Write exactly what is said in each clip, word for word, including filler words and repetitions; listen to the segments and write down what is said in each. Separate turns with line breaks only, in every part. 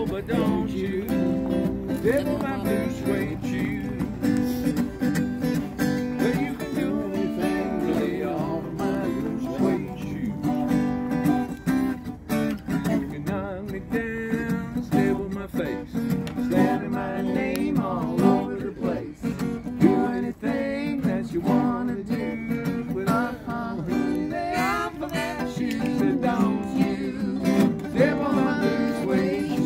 But don't you step on my blue suede shoes. Well, you can do anything really off of my blue suede shoes. You can knock me down, step on my face, slapping my name all over the place. Do anything that you want to do, but uh-huh, lay off of my shoes. And don't you step on my blue suede shoes.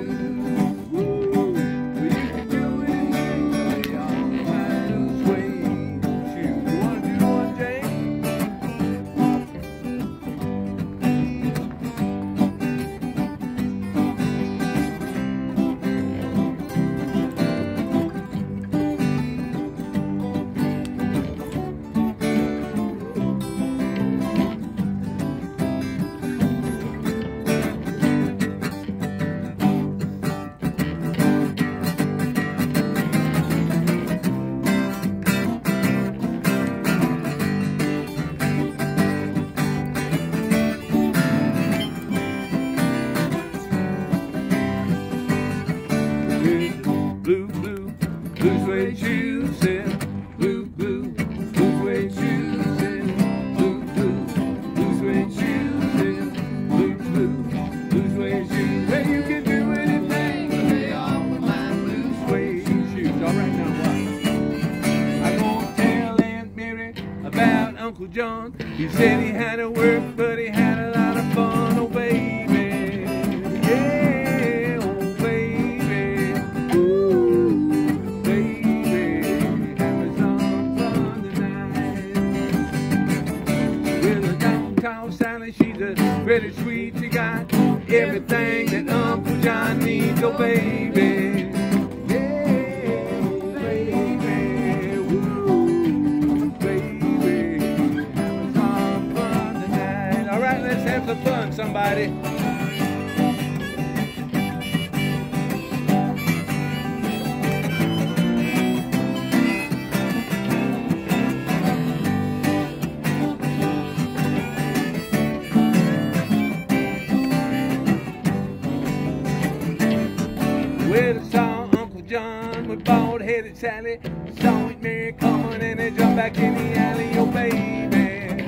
Blue, blue, blue suede shoes, and blue, blue, blue suede shoes, and blue, blue, blue suede shoes, and blue, blue, blue suede shoes. Well, you can do anything, but lay off of my blue suede shoes. All right, now what? I'm gonna tell Aunt Mary about Uncle John. He said he had to work, but he had a lot of fun. Oh, baby, yeah. She's a pretty sweet, she got everything that Uncle John needs, oh baby. Yeah, baby, woo, baby, having some fun tonight. All right, let's have some fun, somebody. Well, I saw Uncle John with bald-headed Sally. Saw Aunt Mary coming and they jumped back in the alley. Oh, baby.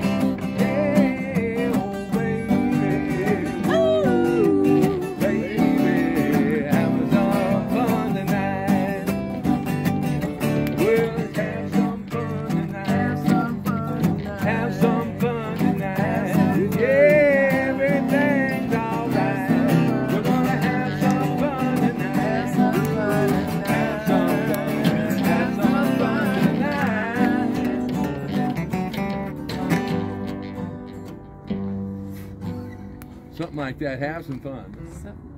Yeah, oh, baby. Ooh, baby. Having some fun tonight. Well, let's have some fun tonight. Have some fun tonight. Have some fun tonight. Yeah, everything's all right. We're gonna have some fun tonight. Something like that. Have some fun.